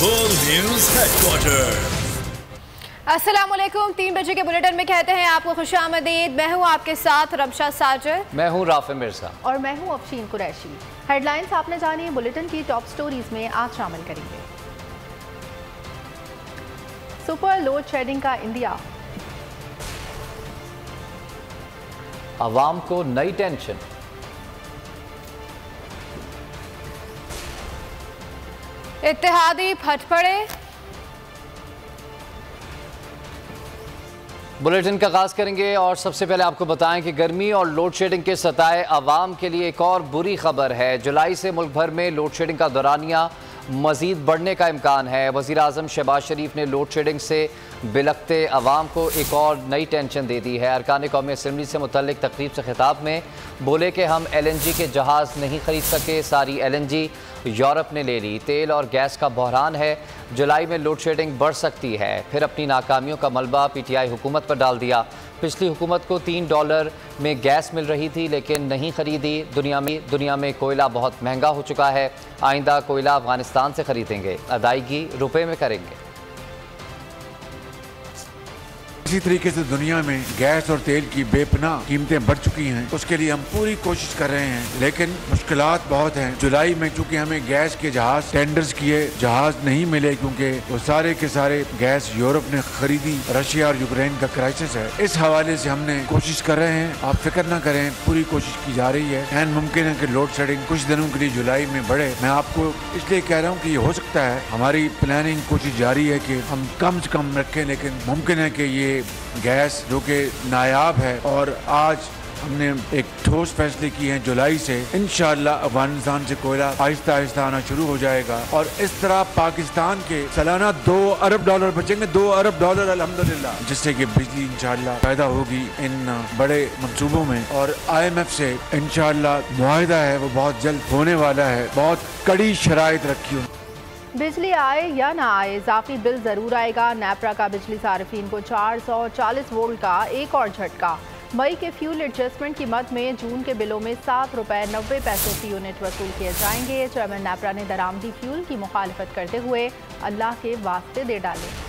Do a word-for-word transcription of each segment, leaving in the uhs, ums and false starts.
Full news headquarter. अस्सलामुअलैकुम। तीन बजे के बुलेटिन में कहते हैं आपको खुशामदीद। मैं हूँ आपके साथ रमशा साजिद, मैं हूँ राफे मिर्जा और मैं हूँ अफशीन कुरैशी। हेडलाइंस आपने जानी है बुलेटिन की टॉप स्टोरीज में आज शामिल करेंगे। सुपर लोड शेडिंग का इंडिया, अवाम को नई टेंशन, इत्तेहादी फट पड़े। बुलेटिन का आगाज करेंगे और सबसे पहले आपको बताएं कि गर्मी और लोड शेडिंग के सताए अवाम के लिए एक और बुरी खबर है। जुलाई से मुल्क भर में लोड शेडिंग का दौरानिया मजीद बढ़ने का इम्कान है। वज़ीर आज़म शहबाज शरीफ ने लोड शेडिंग से बिलखते अवाम को एक और नई टेंशन दे दी है। अरकान कौमी असम्बली से मुतल्लिक तकरीब से खिताब में बोले कि हम एल एन जी के जहाज़ नहीं ख़रीद सके, सारी एल एन जी यूरोप ने ले ली। तेल और गैस का बहरान है, जुलाई में लोड शेडिंग बढ़ सकती है। फिर अपनी नाकामियों का मलबा पी टी आई हुकूमत पर डाल दिया। पिछली हुकूमत को तीन डॉलर में गैस मिल रही थी लेकिन नहीं खरीदी। दुनिया में दुनिया में कोयला बहुत महंगा हो चुका है। आइंदा कोयला अफगानिस्तान से खरीदेंगे, अदायगी रुपए में करेंगे। इसी तरीके से दुनिया में गैस और तेल की बेपनाह कीमतें बढ़ चुकी हैं। उसके लिए हम पूरी कोशिश कर रहे हैं लेकिन मुश्किलात बहुत हैं। जुलाई में चूंकि हमें गैस के जहाज टेंडर्स किए, जहाज नहीं मिले क्योंकि वो सारे के सारे गैस यूरोप ने खरीदी। रशिया और यूक्रेन का क्राइसिस है। इस हवाले से हमने कोशिश कर रहे हैं, आप फिक्र न करें, पूरी कोशिश की जा रही है। एन मुमकिन है कि लोड शेडिंग कुछ दिनों के लिए जुलाई में बढ़े। मैं आपको इसलिए कह रहा हूँ कि ये हो सकता है। हमारी प्लानिंग कोशिश जारी है कि हम कम से कम रखें, लेकिन मुमकिन है कि ये गैस जो कि नायाब है और आज हमने एक ठोस फैसले किए हैं, जुलाई से इंशाअल्लाह अफगानिस्तान से कोयला आहिस्ता आहिस्ता आना शुरू हो जाएगा और इस तरह पाकिस्तान के सालाना दो अरब डॉलर बचेंगे। दो अरब डॉलर अल्हम्दुलिल्लाह, जिससे कि बिजली इंशाअल्लाह पैदा होगी इन बड़े मंसूबों में। और आई एम एफ से इंशाअल्लाह मुआहिदा है वो बहुत जल्द होने वाला है। बहुत कड़ी शराइत रखी हुई। बिजली आए या ना आए, इजाफी बिल जरूर आएगा। नेपरा का बिजली सार्फिन को चार सौ चालीस वोल्ट का एक और झटका। मई के फ्यूल एडजस्टमेंट की मद में जून के बिलों में सात रुपए नब्बे पैसे फी यूनिट वसूल किए जाएंगे। चेयरमैन नेपरा ने दरामदी फ्यूल की मुखालफत करते हुए अल्लाह के वास्ते दे डाले।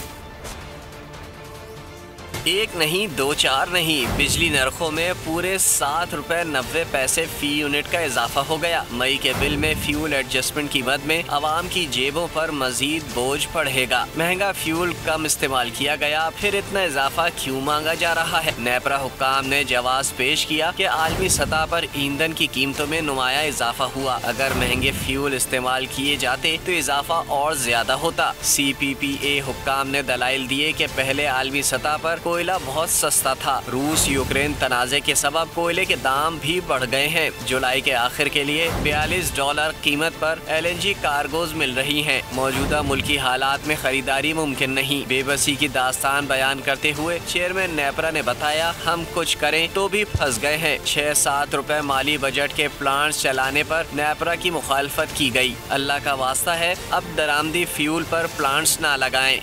एक नहीं दो चार नहीं, बिजली नरखों में पूरे सात रुपए नब्बे पैसे फी यूनिट का इजाफा हो गया। मई के बिल में फ्यूल एडजस्टमेंट की मद में आवाम की जेबों पर मजीद बोझ बढ़ेगा। महंगा फ्यूल कम इस्तेमाल किया गया, फिर इतना इजाफा क्यों मांगा जा रहा है? नेपरा हुक्काम ने जवाब पेश किया कि आलमी सतह पर ईंधन की कीमतों में नुमाया इजाफा हुआ। अगर महंगे फ्यूल इस्तेमाल किए जाते तो इजाफा और ज्यादा होता। सी पी पी ए हुक्काम ने दलाइल दिए कि पहले आलमी सतह पर कोयला बहुत सस्ता था। रूस यूक्रेन तनाज़े के सबब कोयले के दाम भी बढ़ गए हैं। जुलाई के आखिर के लिए बयालीस डॉलर कीमत पर एल एन जी कार्गोज मिल रही हैं। मौजूदा मुल्की हालात में खरीदारी मुमकिन नहीं। बेबसी की दास्तान बयान करते हुए चेयरमैन नेपरा ने बताया, हम कुछ करें तो भी फंस गए हैं। छह सात रुपए माली बजट के प्लांट चलाने पर नेपरा की मुखालफत की गई। अल्लाह का वास्ता है अब दरामदी फ्यूल पर प्लांट्स न लगाएं।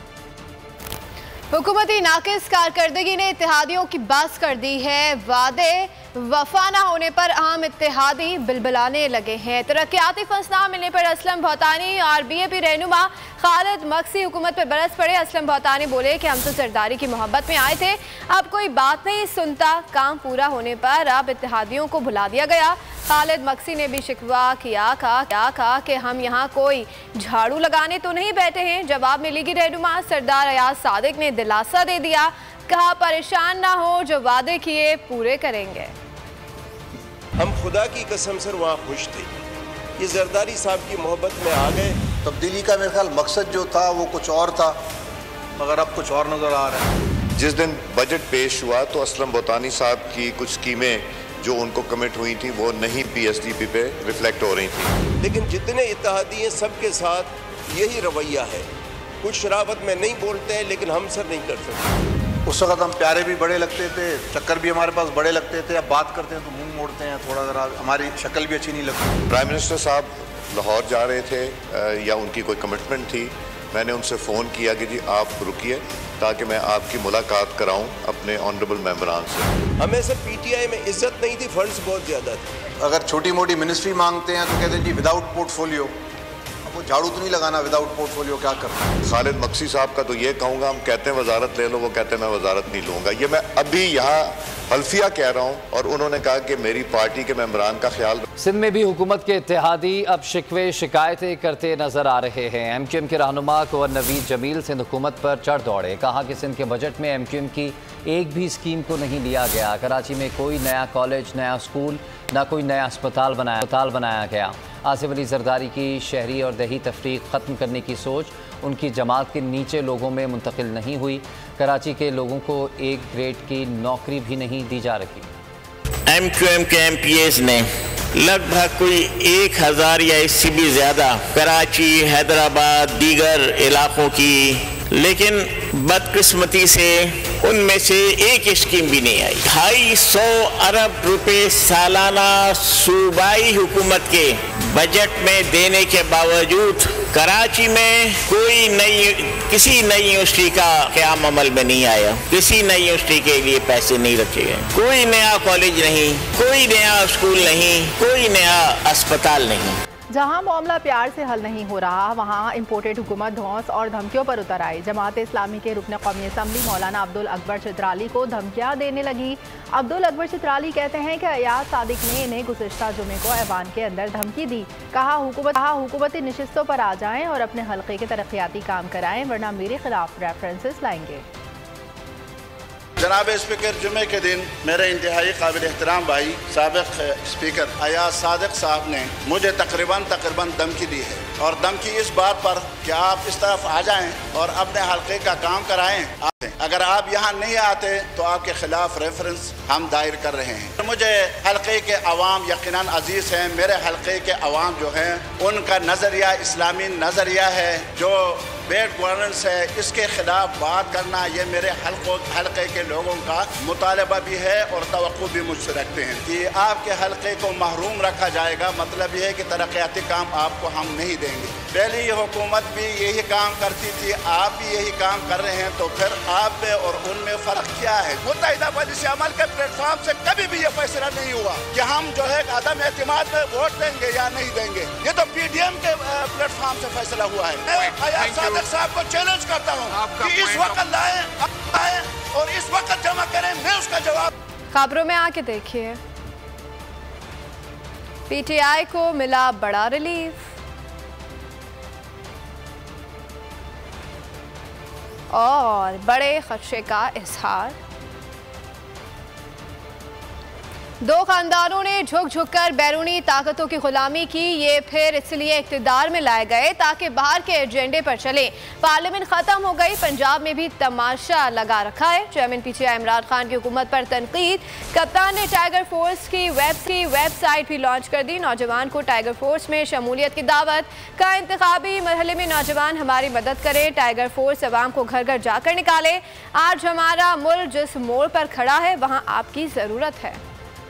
हुकूमती नाकिस कारकर्दगी ने इत्तेहादियों की बस कर दी है। वादे वफा न होने पर आम इत्तेहादी बिलबिलाने लगे हैं। तरक्याती फंस न मिलने पर असलम भौतानी और बी ए पी रहनुमा खालिद मक्सी हुकूमत पर बरस पड़े। असलम भौतानी बोले कि हम तो सरदारी की मोहब्बत में आए थे, अब कोई बात नहीं सुनता। काम पूरा होने पर अब इत्तेहादियों को भुला दिया गया। खालिद मक्सी ने भी शिकवा किया कहा क्या कहा कि हम यहाँ कोई झाड़ू लगाने तो नहीं बैठे हैं। जवाब में लीगी रहनुमा सरदार अयाज सादिक ने दिलासा दे दिया, कहा परेशान ना हो, जो वादे किए पूरे करेंगे। हम खुदा की कसम से वहाँ खुश थे। ये जरदारी साहब की मोहब्बत में आ गए। तब्दीली का मेरे ख्याल मकसद जो था वो कुछ और था, मगर अब कुछ और नजर आ रहा है। जिस दिन बजट पेश हुआ तो असलम भौतानी साहब की कुछ स्कीमें जो उनको कमिट हुई थी वो नहीं पी एस डी पी पे रिफ्लेक्ट हो रही थी। लेकिन जितने इत्तेहादी हैं सबके साथ यही रवैया है। कुछ शराबत में नहीं बोलते हैं लेकिन हम सर नहीं कर सकते। उस वक्त हम प्यारे भी बड़े लगते थे, चक्कर भी हमारे पास बड़े लगते थे। अब बात करते हैं तो मुंह मोड़ते हैं, थोड़ा जरा हमारी शक्ल भी अच्छी नहीं लगती। प्राइम मिनिस्टर साहब लाहौर जा रहे थे या उनकी कोई कमिटमेंट थी, मैंने उनसे फ़ोन किया कि जी आप रुकिए ताकि मैं आपकी मुलाकात कराऊं अपने ऑनरेबल मेंबरान से। हमें सब पी टी आई में इज्जत नहीं थी, फंड्स बहुत ज़्यादा थे। अगर छोटी मोटी मिनिस्ट्री मांगते हैं तो कहते हैं जी विदाउट पोर्टफोलियो। वो झाड़ू तो नहीं लगाना विदाउट पोर्टफोलियो, क्या करना है? खालिद मक्सी साहब का तो ये कहूँगा, हम कहते हैं वजारत ले लो, वो कहते हैं मैं वजारत नहीं लूँगा। ये मैं अभी यहाँ हल्फिया कह रहा हूँ और उन्होंने कहा कि मेरी पार्टी के मेंबरान का ख्याल। सिंध में भी हुकूमत के इत्तेहादी अब शिकवे शिकायतें करते नजर आ रहे हैं। एम क्यू एम के रहनुमा कुंवर नवीद जमील सिंध हुकूमत पर चढ़ दौड़े, कहा कि सिंध के बजट में एम क्यू एम की एक भी स्कीम को नहीं लिया गया। कराची में कोई नया कॉलेज, नया स्कूल, ना कोई नया अस्पताल बनाया अस्पताल बनाया गया। आसिफ अली जरदारी की शहरी और दही तफरीक ख़त्म करने की सोच उनकी जमात के नीचे लोगों में मुंतकिल नहीं हुई। कराची के लोगों को एक ग्रेड की नौकरी भी नहीं दी जा रही। एम क्यू एम के एम पी एस ने लगभग कोई एक हज़ार या इससे भी ज़्यादा कराची, हैदराबाद, दीगर इलाकों की, लेकिन बदकिस्मती से उनमें से एक स्कीम भी नहीं आई। ढाई सौ अरब रुपए सालाना सूबाई हुकूमत के बजट में देने के बावजूद कराची में कोई नई किसी नई यूनिवर्सिटी का क़याम अमल में नहीं आया, किसी नई यूनिवर्सिटी के लिए पैसे नहीं रखे गए, कोई नया कॉलेज नहीं, कोई नया स्कूल नहीं, कोई नया अस्पताल नहीं। जहां मामला प्यार से हल नहीं हो रहा, वहां इम्पोर्टेड हुकूमत धौंस और धमकियों पर उतर आई। जमात इस्लामी के रुकन कौमी असम्बली मौलाना अब्दुल अकबर चित्राली को धमकियां देने लगी। अब्दुल अकबर चित्राली कहते हैं कि अयाज सादिक ने इन्हें गुज़िश्ता जुमे को ऐवान के अंदर धमकी दी। कहा हुकूमत कहा हुकूमती नशिस्तों पर आ जाएं और अपने हल्के के तरक्याती काम कराएं, वरना मेरे खिलाफ रेफरेंसेस लाएंगे। जनाब स्पीकर, जुमे के दिन मेरे इंतहाई काबिल एहतराम भाई साबिक स्पीकर अयाज सादिक साहब ने मुझे तकरीबन तकरीबन धमकी दी है, और धमकी इस बात पर कि आप इस तरफ आ जाएं और अपने हल्के का काम कराएं। अगर आप यहाँ नहीं आते तो आपके खिलाफ रेफरेंस हम दायर कर रहे हैं। मुझे हल्के के अवाम यकीनन अजीज हैं। मेरे हल्के के अवाम जो हैं उनका नज़रिया इस्लामी नज़रिया है, जो बेड गवर्नेंस है, इसके खिलाफ बात करना ये मेरे हल्कों हल्के के लोगों का मुतालबा भी है और तवक्को भी मुझसे रखते हैं कि आपके हल्के को महरूम रखा जाएगा। मतलब ये है कि तरक्याती काम आपको हम नहीं देंगे। पहले ये हुकूमत भी यही काम करती थी, आप भी यही काम कर रहे हैं, तो फिर आप में और उनमें फ़र्क क्या है? मुत्तहिदा मजलिस अमल के प्लेटफॉर्म से कभी भी ये फैसला नहीं हुआ कि हम जो है अदम एतमाद में वोट देंगे या नहीं देंगे। ये तो पी डी एम के प्लेटफॉर्म से फैसला हुआ है। मैं अयाज सादिक साहब को चैलेंज करता हूँ कि इस वक्त लाएं आए और इस वक्त जमा करें, मैं उसका जवाब। खबरों में आके देखिए, पी टी आई को मिला बड़ा रिलीफ और बड़े खदशे का इजहार। दो खानदानों ने झुक झुक कर बैरूनी ताकतों की गुलामी की। ये फिर इसलिए इख्तिदार में लाए गए ताकि बाहर के एजेंडे पर चले। पार्लियामेंट खत्म हो गई, पंजाब में भी तमाशा लगा रखा है। Chairman P T I Imran Khan की हुकूमत पर तनकीद। कप्तान ने टाइगर फोर्स की वेब की वेबसाइट भी लॉन्च कर दी। नौजवान को टाइगर फोर्स में शमूलियत की दावत। का इंतखाबी मरहले में नौजवान हमारी मदद करे, टाइगर फोर्स अवाम को घर घर जाकर निकाले। आज हमारा मुल्क जिस मोड़ पर खड़ा है वहाँ आपकी ज़रूरत है।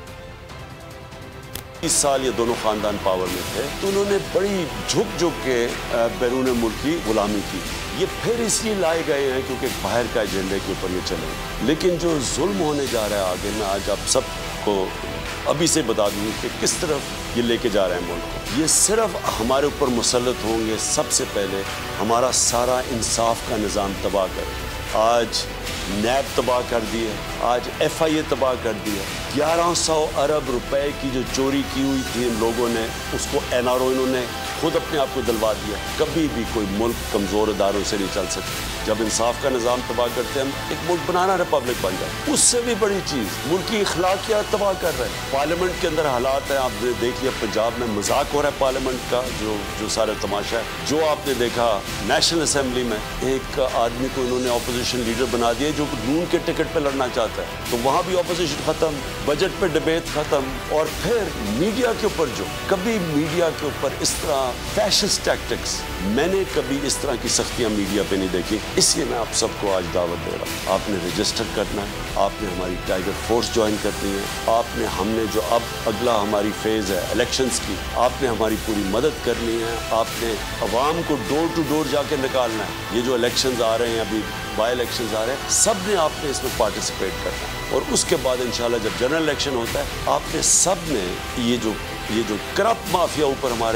इस साल ये दोनों खानदान पावर में थे तो उन्होंने बड़ी झुक झुक के बैरून मुल्क की गुलामी की। ये फिर इसलिए लाए गए हैं क्योंकि बाहर का एजेंडे के ऊपर ये चले। लेकिन जो जुल्म होने जा रहा है आगे, मैं आज आप सबको अभी से बता दूँ कि किस तरफ ये लेके जा रहे हैं मुल्क को। ये सिर्फ हमारे ऊपर मुसल्लत होंगे सबसे पहले हमारा सारा इंसाफ का निज़ाम तबाह कर। आज नैब तबाह कर दिए, आज एफ आई ए तबाह कर दिया। ग्यारह सौ अरब रुपए की जो चोरी की हुई थी इन लोगों ने, उसको एन आर ओ इन्होंने खुद अपने आप को दिलवा दिया। कभी भी कोई मुल्क कमज़ोर इदारों से नहीं चल सकता। जब इंसाफ का निज़ाम तबाह करते हैं, हम एक मुल्क बनाना रिपब्लिक बन जाए। उससे भी बड़ी चीज़ मुल्क की अखलाकियात तबाह कर रहे हैं। पार्लियामेंट के अंदर हालात हैं, आपने देख लिया पंजाब में मजाक हो रहा है पार्लियामेंट का, जो जो सारा तमाशा है। जो आपने देखा नेशनल असम्बली में एक आदमी को इन्होंने अपोजिशन लीडर बना दिया जो नून के टिकट पर लड़ना चाहता है, तो वहाँ भी अपोजिशन ख़त्म, बजट पर डिबेट ख़त्म। और फिर मीडिया के ऊपर जो कभी मीडिया के ऊपर इस तरह फैशिस्ट टैक्टिक्स, मैंने कभी इस तरह की सख्तियाँ मीडिया पे नहीं देखी। इसलिए मैं आप सबको आज दावत दे रहा हूँ, आपने रजिस्टर करना है, आपने हमारी टाइगर फोर्स ज्वाइन करनी है, आपने हमने जो अब अगला हमारी फेज़ है इलेक्शंस की, आपने हमारी पूरी मदद करनी है, आपने अवाम को डोर टू डोर जाके निकालना है। ये जो इलेक्शंस आ रहे हैं, अभी बाई इलेक्शंस आ रहे हैं, सब ने आपने इसमें पार्टिसिपेट करना है। और उसके बाद इंशाल्लाह जब जनरल इलेक्शन होता है, आपने सब ने ये जो ये जो करप्ट माफिया ऊपर हमारे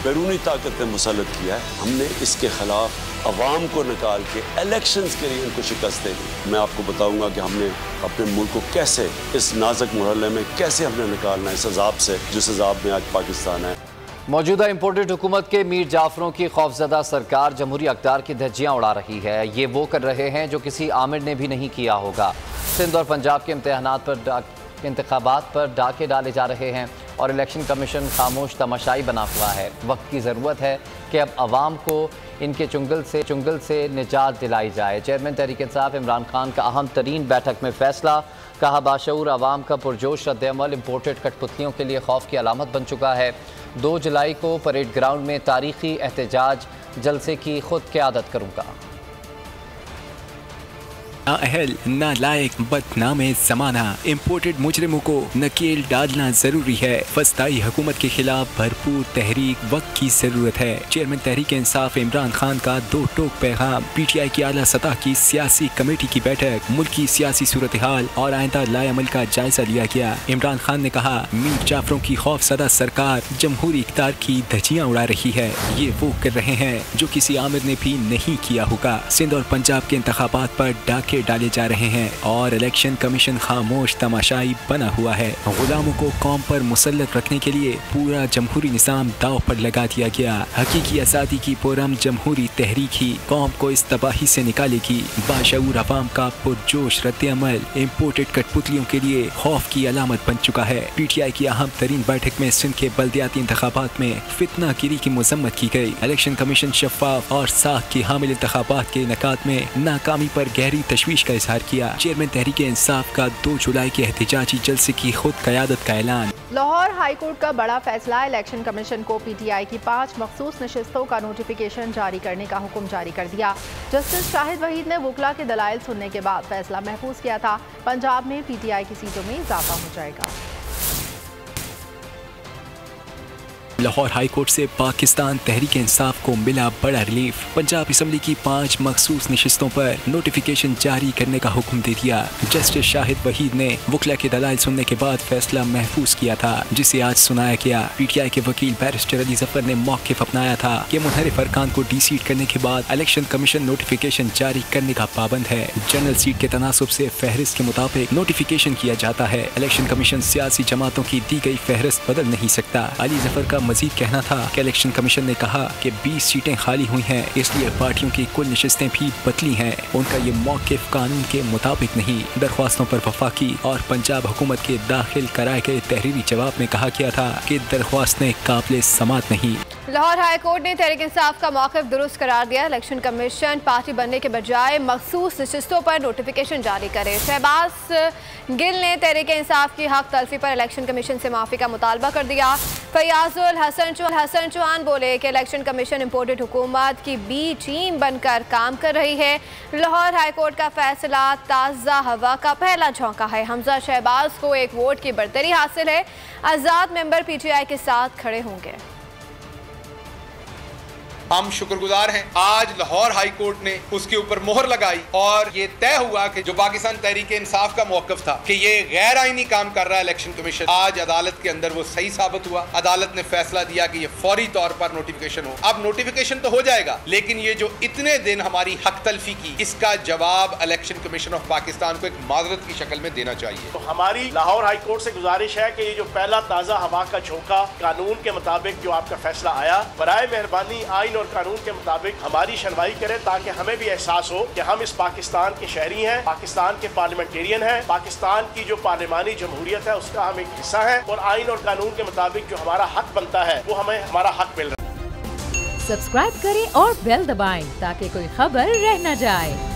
बैरूनी ताकत ने मुसल्लत किया है, हमने इसके खिलाफ अवाम को निकाल के इलेक्शंस के लिए इनको शिकस्त देगी। मैं आपको बताऊंगा कि हमने अपने मुल्क को कैसे इस नाजुक मरहले में कैसे हमने निकालना है इस अजाब से जिस अजाब में आज पाकिस्तान है। मौजूदा इम्पोर्टेड हुकूमत के मीर जाफरों की खौफजदा सरकार जमहूरी अक़दार की धज्जियाँ उड़ा रही है। ये वो कर रहे हैं जो किसी आमिर ने भी नहीं किया होगा। सिंध और पंजाब के इम्तहानात पर इंतखाबात पर डाके डाले जा रहे हैं और इलेक्शन कमीशन खामोश तमाशाई बना हुआ है। वक्त की ज़रूरत है कि अब आवाम को इनके चुंगल से चुंगल से निजात दिलाई जाए। चेयरमैन तहरीक इंसाफ इमरान खान का अहम तरीन बैठक में फैसला, कहा बाशऊर आवाम का पुरजोश रद्द-ए-अमल इम्पोर्टेड कठपुतलियों के लिए खौफ की अलामत बन चुका है। दो जुलाई को परेड ग्राउंड में तारीखी एहतजाज जलसे की खुद क़यादत करूँगा। नाअहल, नालायक, बदनामे ज़माना इम्पोर्टेड मुजरिमों को नकेल डालना जरूरी है। फस्ताई हुकूमत के खिलाफ भरपूर तहरीक वक्त की जरूरत है। चेयरमैन तहरीक इंसाफ इमरान खान का दो टोक पैगाम। पी टी आई की आला सतह की सियासी कमेटी की बैठक, मुल्क की सियासी सूरत हाल और आइंदा लाएअमल का जायजा लिया गया। इमरान खान ने कहा, मीर जाफरों की खौफजदा सरकार जमहूरी इक़्तिदार की धज्जियाँ उड़ा रही है। ये वो कर रहे हैं जो किसी आमिर ने भी नहीं किया होगा। सिंध और पंजाब के इंतखाबात पर डाके डाले जा रहे हैं और इलेक्शन कमीशन खामोश तमाशाई बना हुआ है। गुलामों को कौम पर मुसल्लत रखने के लिए पूरा जमहूरी निज़ाम दाव पर लगा दिया गया। हकीकी आज़ादी की पुरअमन जमहूरी तहरीक ही कौम को इस तबाही से निकालेगी। बाशऊर अवाम का पुरजोश रद्द-ए-अमल इम्पोर्टेड कठपुतलियों के लिए खौफ की अलामत बन चुका है। पी टी आई की अहम तरीन बैठक में सिंध के बल्दियाती इंतखाबात में फितना गिरी की मजम्मत की गई। इलेक्शन कमीशन शफाफ और साख की हामिल इंतखाबात के इनेकाद में नाकामी पर गहरी तशवीश का इजहार किया। चेयरमैन तहरीक इंसाफ का दो जुलाई के एहतजाजी जलसे की खुद क़यादत का ऐलान। लाहौर हाई कोर्ट का बड़ा फैसला, इलेक्शन कमीशन को पी टी आई की पाँच मखसूस नशिस्तों का नोटिफिकेशन जारी करने का हुक्म जारी कर दिया। जस्टिस शाहिद वहीद ने वकला के दलाइल सुनने के बाद फैसला महफूज किया था। पंजाब में पी टी आई की सीटों में इजाफा हो जाएगा। लाहौर हाई कोर्ट से पाकिस्तान तहरीक इंसाफ को मिला बड़ा रिलीफ। पंजाब असम्बली की पाँच मखसूस नशिस्तों पर नोटिफिकेशन जारी करने का हुक्म दे दिया। जस्टिस शाहिद वहीद ने वकला के दलाइल सुनने के बाद फैसला महफूज किया था, जिसे आज सुनाया गया। पी टी आई के वकील बैरिस्टर अली जफर ने मौक़िफ़ अपनाया था कि मुनहरिफ अरकान को डी सीट करने के बाद इलेक्शन कमीशन नोटिफिकेशन जारी करने का पाबंद है। जनरल सीट के तनासुब से फहरिस्त के मुताबिक नोटिफिकेशन किया जाता है। इलेक्शन कमीशन सियासी जमातों की दी गई फहरिस्त बदल नहीं सकता। अली जफर का मजीद कहना था कि इलेक्शन कमीशन ने कहा कि बीस सीटें खाली हुई हैं, इसलिए पार्टियों की कुल नशिस्तें भी बदली हैं। उनका ये मौक़िफ़ कानून के मुताबिक नहीं। दरख्वास्तों पर वफाकी और पंजाब हुकूमत के दाखिल कराए गए तहरीरी जवाब में कहा गया था कि दरख्वास्तें काबिल समात नहीं। लाहौर हाई कोर्ट ने तहरीक इंसाफ का मौक़िफ़ दुरुस्त करार दिया। इलेक्शन कमीशन पार्टी बनने के बजाय मखसूस नशिस्तों पर नोटिफिकेशन जारी करे। शहबाज गिल ने तहरीक इंसाफ की हक तलफी पर इलेक्शन कमीशन से माफ़ी का मुतालबा कर दिया। फयाजुल हसन चौहान हसन चौहान बोले कि इलेक्शन कमीशन इम्पोर्टेड हुकूमत की बी टीम बनकर काम कर रही है। लाहौर हाई कोर्ट का फैसला ताज़ा हवा का पहला झोंका है। हमजा शहबाज को एक वोट की बरतरी हासिल है। आज़ाद मेंबर पी टी आई के साथ खड़े होंगे। हम शुक्रगुजार हैं। आज लाहौर हाई कोर्ट ने उसके ऊपर मोहर लगाई और ये तय हुआ कि जो पाकिस्तान तहरीक इंसाफ का मौक़िफ़ था कि ये गैर आईनी काम कर रहा है इलेक्शन कमीशन, आज अदालत के अंदर वो सही साबित हुआ। अदालत ने फैसला दिया कि ये फौरी तौर पर नोटिफिकेशन हो। अब नोटिफिकेशन तो हो जाएगा, लेकिन ये जो इतने दिन हमारी हक तलफी की, इसका जवाब इलेक्शन कमीशन ऑफ पाकिस्तान को एक माजरत की शक्ल में देना चाहिए। तो हमारी लाहौर हाई कोर्ट से गुजारिश है कि ये जो पहला ताज़ा हवा का झोंका कानून के मुताबिक जो आपका फैसला आया, बराए मेहरबानी आइन और कानून के मुताबिक हमारी सुनवाई करें, ताकि हमें भी एहसास हो कि हम इस पाकिस्तान के शहरी हैं, पाकिस्तान के पार्लियामेंटेरियन हैं, पाकिस्तान की जो पार्लिमानी जमहूरियत है उसका हम एक हिस्सा है और आइन और कानून के मुताबिक जो हमारा हक बनता है वो हमें हमारा हक मिल रहा है। सब्सक्राइब करें और बेल दबाएं ताकि कोई खबर रह न जाए।